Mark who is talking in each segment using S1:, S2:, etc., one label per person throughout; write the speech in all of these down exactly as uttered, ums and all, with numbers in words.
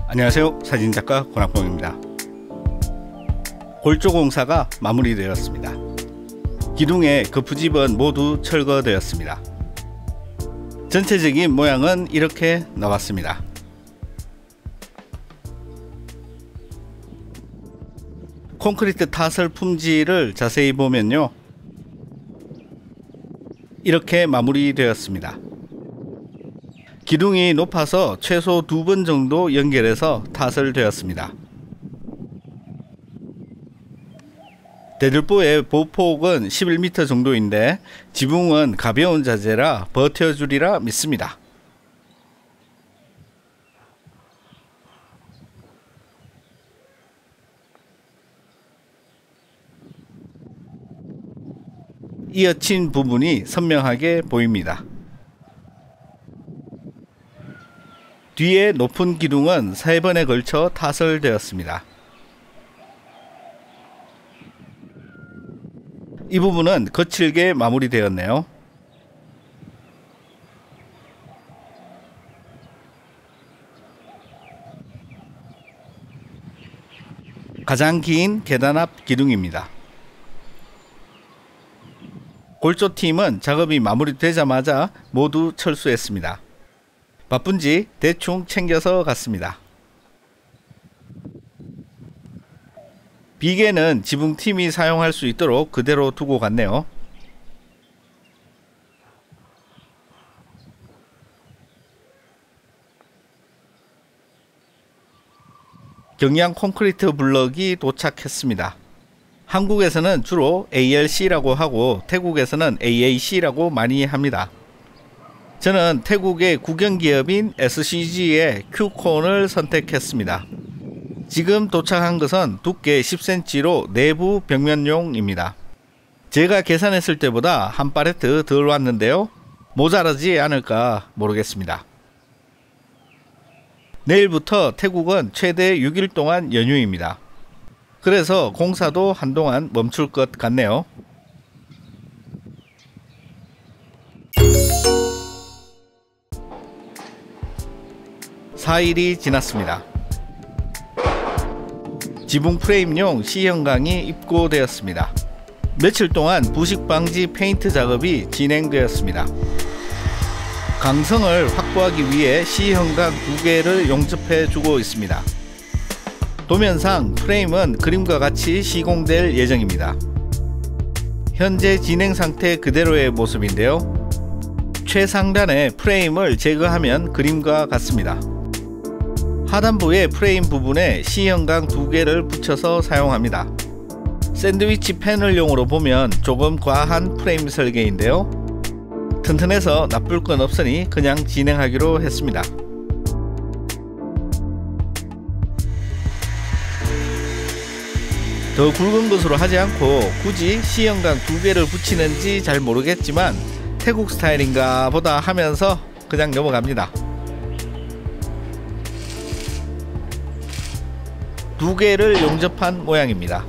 S1: 안녕하세요. 사진작가 권학봉입니다. 골조 공사가 마무리되었습니다. 기둥의 거푸집은 모두 철거되었습니다. 전체적인 모양은 이렇게 나왔습니다. 콘크리트 타설 품질을 자세히 보면요, 이렇게 마무리되었습니다. 기둥이 높아서 최소 두 번 정도 연결해서 타설되었습니다. 대들보의 보폭은 십일 미터 정도인데 지붕은 가벼운 자재라 버텨주리라 믿습니다. 이어친 부분이 선명하게 보입니다. 뒤에 높은 기둥은 세 번에 걸쳐 타설되었습니다. 이 부분은 거칠게 마무리되었네요. 가장 긴 계단 앞 기둥입니다. 골조팀은 작업이 마무리되자마자 모두 철수했습니다. 바쁜지 대충 챙겨서 갔습니다. 비계는 지붕팀이 사용할 수 있도록 그대로 두고 갔네요. 경량 콘크리트 블럭이 도착했습니다. 한국에서는 주로 에이엘씨라고 하고 태국에서는 에이에이씨라고 많이 합니다. 저는 태국의 국영기업인 에스씨지의 큐콘을 선택했습니다. 지금 도착한 것은 두께 십 센티미터로 내부 벽면용입니다. 제가 계산했을 때보다 한 팔레트 덜 왔는데요, 모자라지 않을까 모르겠습니다. 내일부터 태국은 최대 육 일 동안 연휴입니다. 그래서 공사도 한동안 멈출 것 같네요. 사 일이 지났습니다. 지붕 프레임용 C형광이 입고되었습니다. 며칠 동안 부식 방지 페인트 작업이 진행되었습니다. 강성을 확보하기 위해 C형광 두 개를 용접해 주고 있습니다. 도면상 프레임은 그림과 같이 시공될 예정입니다. 현재 진행 상태 그대로의 모습인데요, 최상단의 프레임을 제거하면 그림과 같습니다. 하단부의 프레임 부분에 C형광 두 개를 붙여서 사용합니다. 샌드위치 패널용으로 보면 조금 과한 프레임 설계인데요, 튼튼해서 나쁠 건 없으니 그냥 진행하기로 했습니다. 더 굵은 것으로 하지 않고 굳이 C형광 두 개를 붙이는지 잘 모르겠지만 태국 스타일인가 보다 하면서 그냥 넘어갑니다. 두 개를 용접한 모양입니다.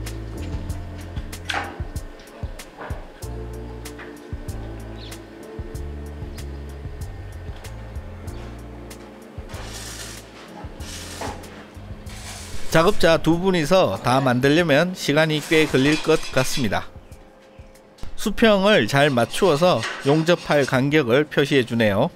S1: 작업자 두 분이서 다 만들려면 시간이 꽤 걸릴 것 같습니다. 수평을 잘 맞추어서 용접할 간격을 표시해 주네요.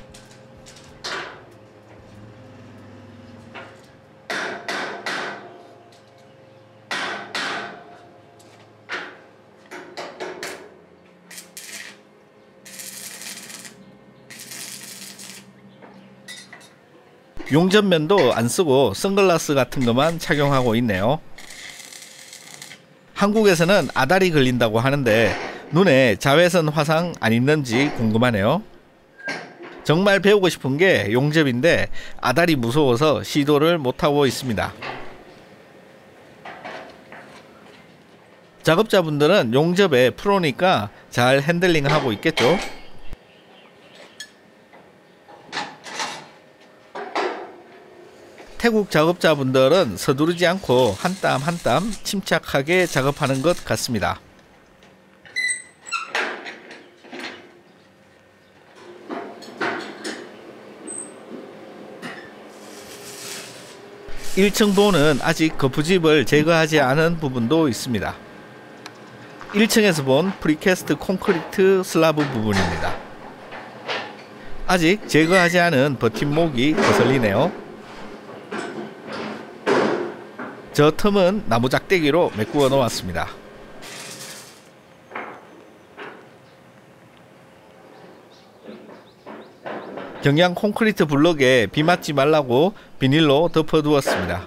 S1: 용접면도 안쓰고 선글라스 같은 것만 착용하고 있네요. 한국에서는 아다리 걸린다고 하는데 눈에 자외선 화상 안 있는지 궁금하네요. 정말 배우고 싶은 게 용접인데 아다리 무서워서 시도를 못하고 있습니다. 작업자분들은 용접에 프로니까 잘 핸들링하고 있겠죠. 태국 작업자분들은 서두르지 않고 한 땀 한 땀 침착하게 작업하는 것 같습니다. 일 층 도는 아직 거푸집을 제거하지 않은 부분도 있습니다. 일 층에서 본 프리캐스트 콘크리트 슬라브 부분입니다. 아직 제거하지 않은 버팀목이 거슬리네요. 저 틈은 나무 작대기로 메꾸어 놓았습니다. 경량 콘크리트 블럭에 비 맞지 말라고 비닐로 덮어두었습니다.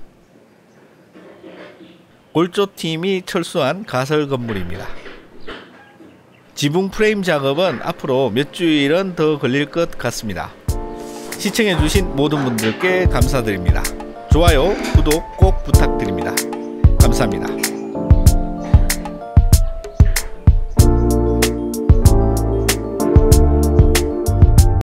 S1: 골조팀이 철수한 가설 건물입니다. 지붕 프레임 작업은 앞으로 몇 주일은 더 걸릴 것 같습니다. 시청해주신 모든 분들께 감사드립니다. 좋아요, 구독 꼭 부탁드립니다. 감사합니다.